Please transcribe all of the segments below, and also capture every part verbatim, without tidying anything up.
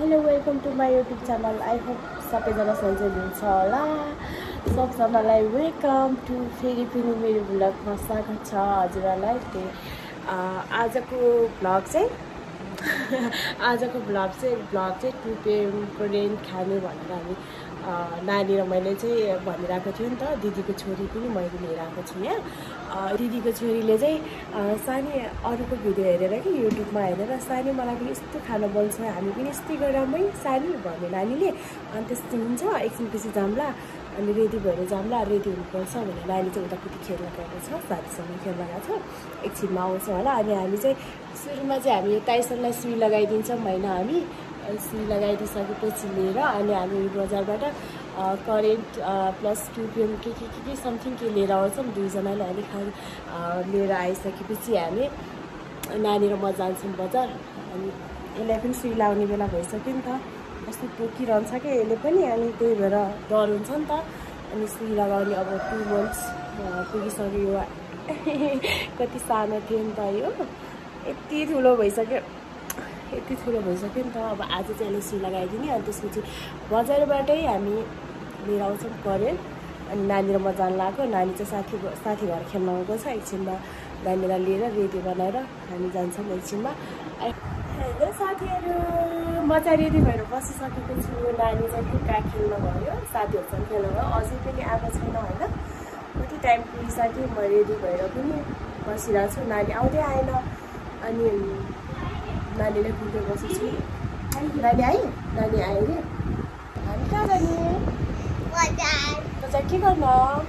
Hello welcome to my YouTube channel. I hope सबैजना सन्चै हुनुहुन्छ होला। सबजनालाई वेलकम टु फेरि पनि मेरो भ्लगमा स्वागत छ हजुरहरूलाई। त्यही आजको भ्लग चाहिँ आजको भ्लग चाहिँ भ्लग चाहिँ टु पिएमको रेन्ट खाने भनेर हामी नानी र मैले चाहिँ भनिरहेको थियो नि त। दिदीको छोरी पनि मैले लिएर आएको छु यहाँ। दिदीको छोरीले चाहिँ सानी अरूको भिडियो हेरेर कि युट्युबमा हेरेर सानी मलाई पनि यस्तो खाना बोल्छ, हामी पनि यस्तै गरौँ है सानी भन्यो नानीले। अनि त्यस्तो हुन्छ एकछिन पछि जाम्ला अनि रेडी भएर जाम्ला, रेडी हुनुपर्छ भनेर नानी चाहिँ उतापट्टि खेल्न गएको छ, साथीसँग खेल्न गएको छ। एकछिनमा आउँछ होला। अनि हामी चाहिँ सुरुमा चाहिँ हामी टाइसनलाई सुई लगाइदिन्छौँ होइन। हामी सुई लगाइदिइसकेपछि लिएर अनि हामी बजारबाट करेन्ट प्लस टु पिएम के के के के समथिङ के लिएर आउँछौँ। दुईजनाले अलिक खाना लिएर आइसकेपछि हामी नानी र म जान्छौँ बजार। अनि यसलाई पनि सुई लाउने बेला भइसक्यो नि त, कस्तो टोकिरहन्छ क्या यसले पनि। अनि त्यही भएर डर हुन्छ नि त। अनि सुई लगाउने अब टु मन्थ्स पुगिसक्यो। कति सानो थियो नि त यो, यति ठुलो भइसक्यो यति ठुलो भइसक्यो नि त। अब आज चाहिँ यसले सुई लगाइदिने। अनि त्यसपछि बजारबाटै हामी लिएर आउँछौँ करेन्ट। अनि नानी र म जान लाग्यो। नानी चाहिँ साथी साथी घर खेल्न गएको छ। एकछिनमा नानीलाई लिएर रेडी बनाएर हामी जान्छौँ एकछिनमा। हेलो साथीहरू, म चाहिँ रेडी भएर बसिसकेको छु। नानी चाहिँ खुट्टा खेल्न गयो, साथीहरूसँग खेल्न गयो, अझै पनि आएको छैन होइन। कति टाइम पुगिसक्यो, म रेडी भएर पनि बसिरहेको छु, नानी आउँदै आएन। अनि नानीलाई खुट्दै बसेको छु। नानी आयो, नानी आयो अरे। हामी कहाँ जाने? बजार के गर्न?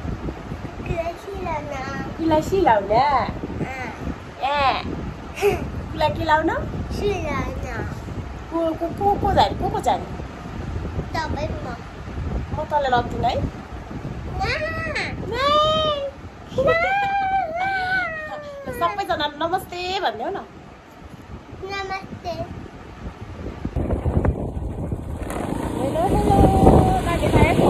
कुला सिलाउन? ए कुला के लाउन? को को को को जाने? को को जाने? म तँलाई लग्दिनँ है। सबैजना नमस्ते भनिदेऊ न। नमस्ते। हेलो हेलो, नानी खाएको?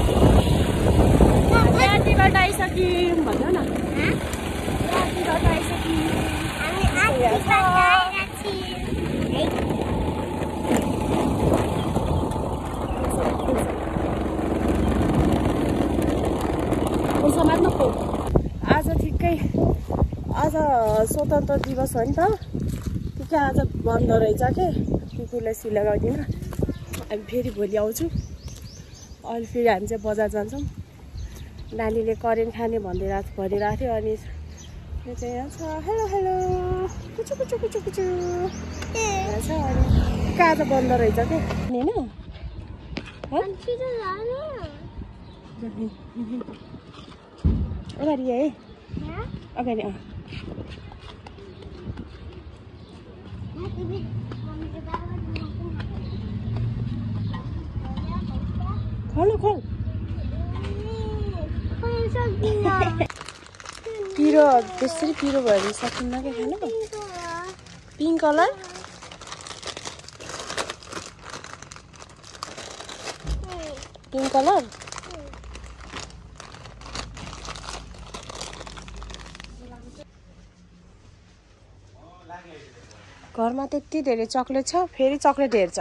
टिकट आइसक्यौँ भन्नु न। टिकट आइसक्यौँ। आज ठिकै आज स्वतन्त्र दिवस हो नि त, ठिकै आज बन्द रहेछ के। कुकुरलाई सुई लगाइदिनु। हामी फेरि भोलि आउँछु। अहिले फेरि हामी चाहिँ बजार जान्छौँ। नानीले करेन्ट खाने भनिरहेको भनिरहेको थियो। अनि यो चाहिँ यहाँ छ। हेलो हेलो, कुचु कुचु कुचु कुचु यहाँ छ। अनि कहाँ त बन्द रहेछ के होइन। अगाडि है, अगाडि अँ खोल खोल। पिरो त्यसरी पिरो भयो भने सकिन्न क्या खानु। पिङ्क कलर पिङ्क कलर घरमा त्यति धेरै चक्लेट छ, फेरि चक्लेट हेर्छ।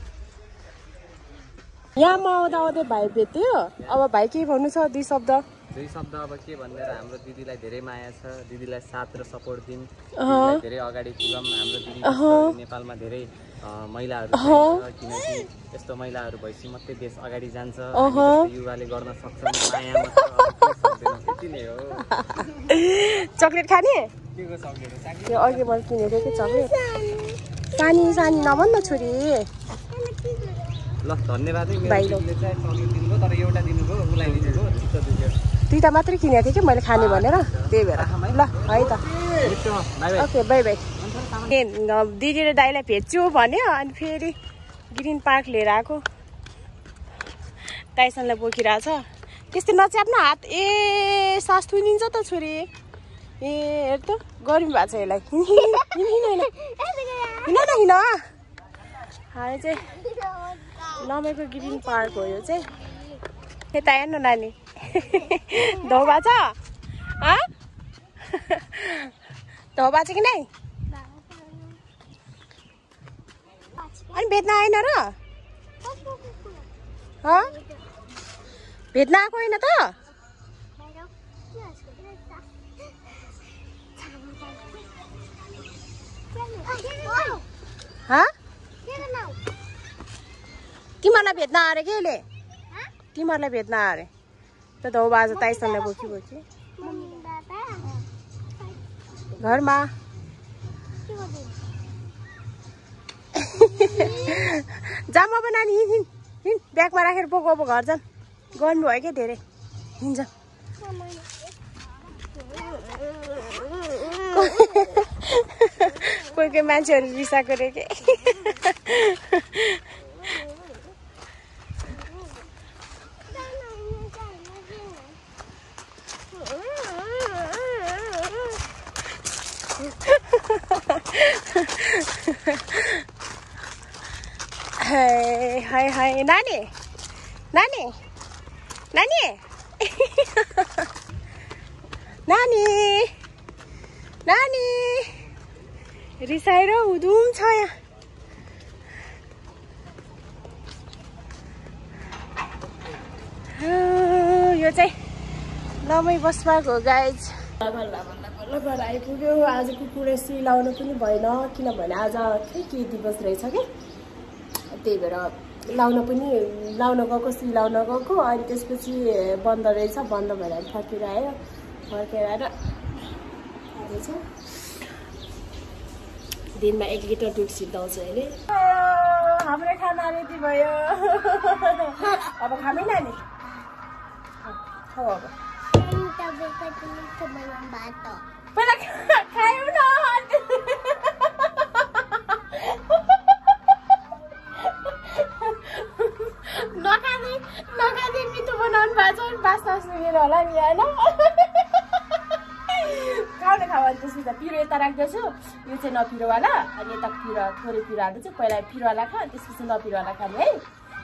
यहाँ म आउँदा आउँदै भाइ भेट्यो। अब भाइ के भन्नु छ? दुई शब्द दुई शब्द अब के भनेर हाम्रो दिदीलाई धेरै माया छ, दिदीलाई साथ र सपोर्ट दिन, धेरै अगाडि पुगौँ। हाम्रो दिदी नेपालमा धेरै महिलाहरू छ, किनकि यस्तो महिलाहरू भएपछि मात्रै देश अगाडि जान्छ, युवाले गर्न सक्छ। माया यति नै हो। चक्लेट खाने? त्यो अघि मैले किनेको थिएँ कि चक्लेट। सानी सानी नभन् न छोरी। ल धन्यवाद है। मेरो दिदीले चाहिँ चक्लेट दिनुभयो, तर एउटा दिनुभयो, उसलाई दिनुभयो। दुईवटा मात्रै किनेको थिएँ कि मैले खाने भनेर, त्यही भएर। ल है त, ओके बाई बाई। ए दिदीले दाइलाई भेट्छु भन्यो। अनि फेरि ग्रिन पार्क लिएर आएको। टाइसनलाई बोकिरहेको छ। त्यस्तै नच्याप्न हात। ए सास थुनिन्छ त छोरी। ए हेर त गर्मी भएको छ यसलाई। हिँड हिँड हिँड। हामी चाहिँ नमेको ग्रिन पार्क हो यो चाहिँ। यता हेर्नु नानी, धौबा छ? धौबा छ कि नै? अनि पनि भेट्न आएन र भेट्न आएको होइन त तिमीहरूलाई भेट्न आएर के ले तिमीहरूलाई भेट्न आएर त धौ बाज ताइसँग बोकी बोकी घरमा जामा बना नि हिँड हिँड ब्यागमा राखेर बोक अब घर जाऊँ गर्नु भयो क्या धेरै हिँड्छ कोही कोही मान्छेहरू रिसाएको रे के हाय हाय हाय नानी नानी नानी नानी नानी रिसाएर हुदुम छ यहाँ यो चाहिँ लमै बसपाको गाइज बल्ल आइपुग्यो आज कुकुर सिलाउनु पनि भएन किनभने आज के के दिवस रहेछ कि त्यही भएर लाउन पनि लाउन गएको सिलाउन गएको अनि त्यसपछि बन्द रहेछ बन्द भएर फर्केर आयो फर्केर आएर रहेछ दिनमा एक लिटर दुध सिद्धाउँछ अहिले हाम्रो खाना रेडी भयो अब खामै नानी खाऊ अब पहिला खायौ न नखाने नखाने मिठो बनाउनु भएको छ बास्ना सुनेर होला नि होइन खाऊ न खाऊ अनि त्यसपछि पिरो यता राख्दैछु यो चाहिँ नपिरोवाला अनि यता पिरो थोरै पिरो हाल्नु चाहिँ पहिला पिरोवाला खा त्यसपछि नपिरोवाला खाने है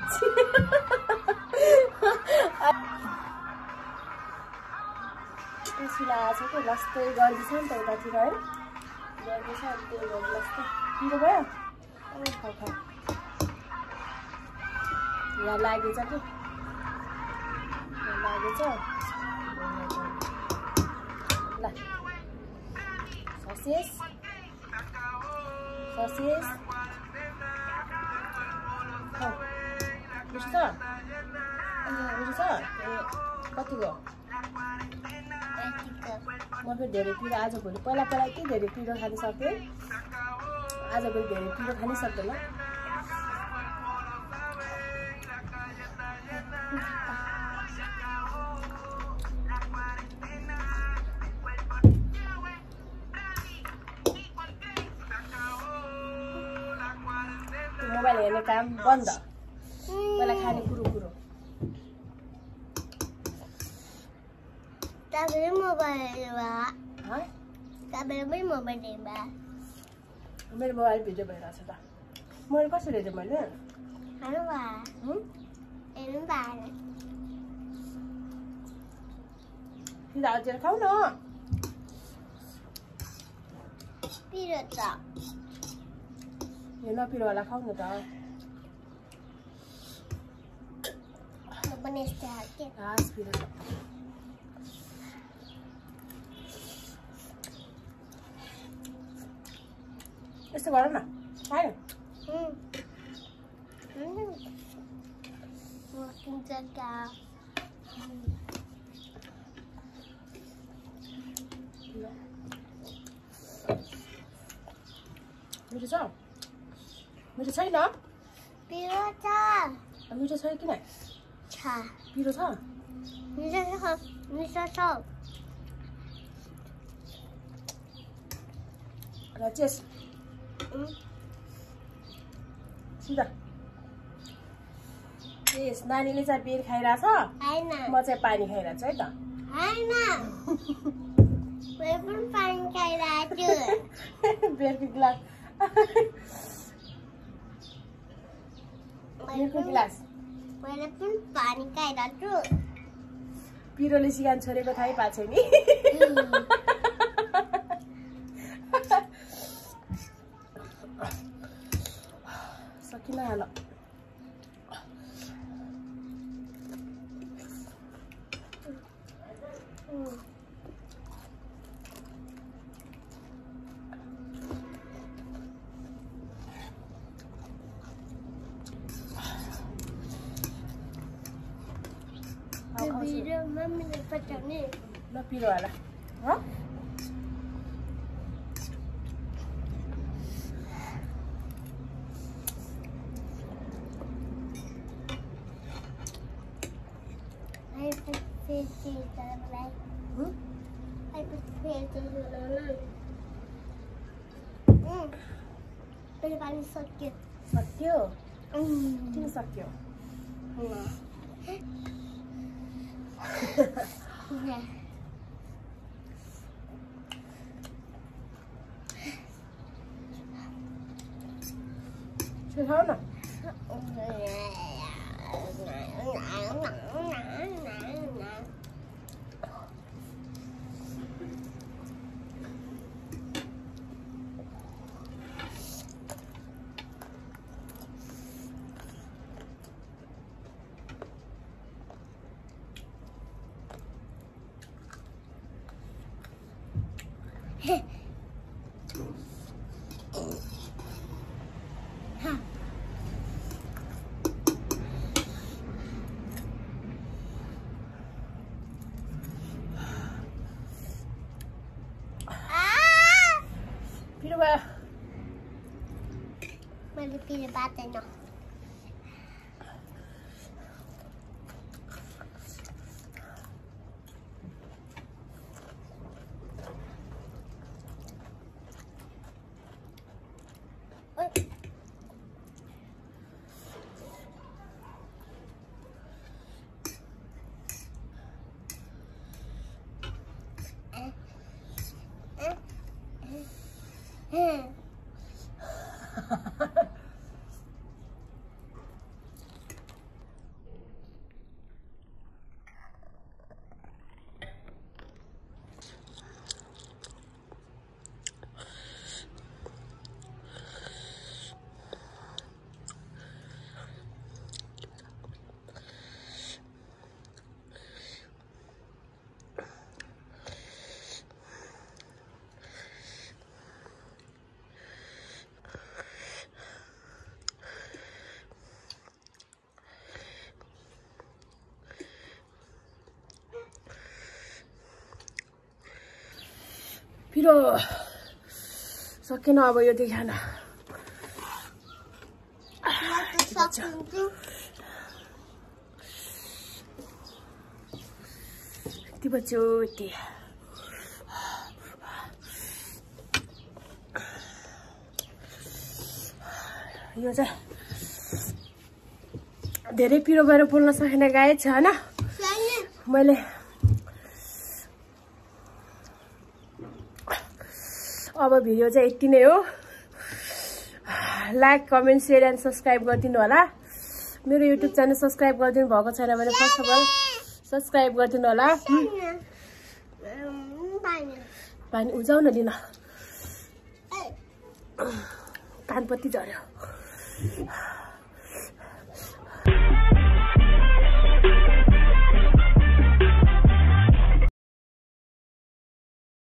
सिलाएको छ कि लस्तै गर्दैछ नि त यतातिर है गर्दैछ अनि त्यही भएर लस्तै पिरो भयो खाऊ खाऊ यहाँ लागेछ कि लागेछ ल ससेस ससेस खाऊ बुझ्छ बुझ्छ कतिको म फेरि धेरै पिरो आजभोलि पहिला पहिला के धेरै पिरो खान सक्थेँ आजभोलि धेरै पिरो खानै सक्दैन मोबाइल हेर्ने काम बन्द पहिला खाने कुरो कुरो Tapi mau bayar, Hah? tapi mau bayar. मेरो मोबाइल भिडियो भइरहेछ त मैले कसरी हेरेँ मैले Ano ba? Ano ba? फिर अझै खाऊ न पिरो त यो नपिरोवाला खाऊ न त म पनि यस्तै हाल्थे घाँस पिरो छ यस्तो गर न खायो मिठो छ मिठो छैन पिरो छ मिठो छ किन छ पिरो छ मिठो छ मिठो छ र चेस सिधा यस नानीले चाहिँ बेर खाइरहेछ हैन म चाहिँ पानी खाइरहेको छु है त हैन म पनि पानी खाइरहेको छु बेरको ग्लास बेरको ग्लास मैले पनि पानी खाइरहेको छु पिरोले सिगान छोडेको थाहै पाएको छैन नि सकिन मम्मीले पचाउने ल पिरो हाल ह I put fish in the like. Hmm? I put fish in the like. Hmm. Pero paling sakit. सक्यो Hmm. किन सक्यो Yeah. छिटो खाऊ न पिरो भयो मैले पिरो बाँच्दैन पिरो सकेन अब यो देखान यति बच्यो यति यो चाहिँ धेरै पिरो भएर बोल्न सकेन गाइस हैन मैले अब भिडियो चाहिँ यति नै हो like comment share and subscribe गरिदिनु होला मेरो युट्युब च्यानल सब्स्क्राइब गरिदिनु भएको छैन भने फर्स्ट अफ अल सब्स्क्राइब गरिदिनु होला पानी उजाउ न लिन कानपट्टि झर्यो